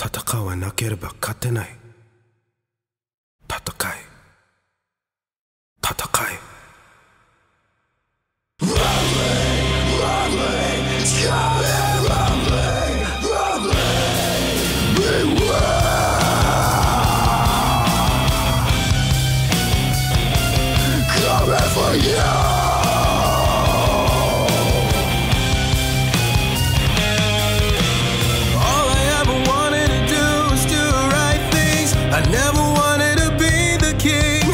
戦わなければ勝てない。戦い。 I never wanted to be the king.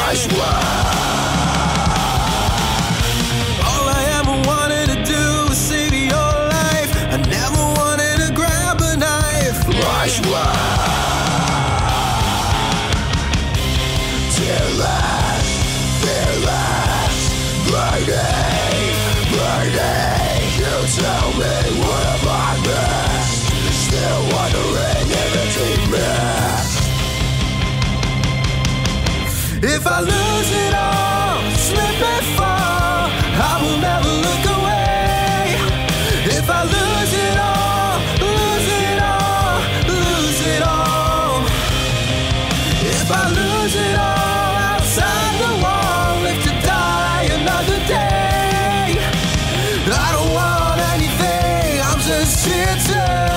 All I ever wanted to do was save your life. I never wanted to grab a knife. You tell me what have I missed? Still wondering if it's missed. If I lose it all, slip and fall, I will never look away. If I lose it all, lose it all, lose it all. If I lose it all outside the wall, live to die another day. I don't want anything, I'm just here to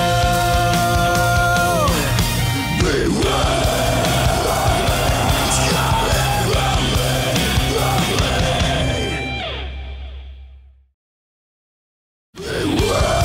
Beware.